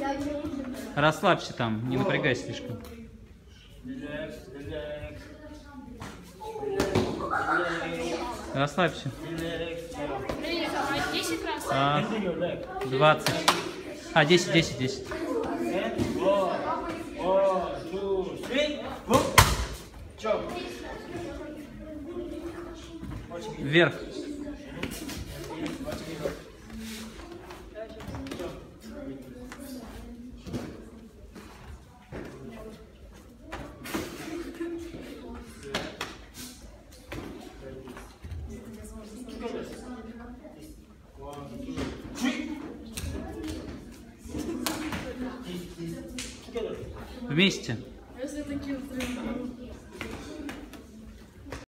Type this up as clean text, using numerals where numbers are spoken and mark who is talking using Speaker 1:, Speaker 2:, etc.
Speaker 1: Расслабься там, не напрягай слишком. Расслабься. 20. 10. Вверх. Вместе.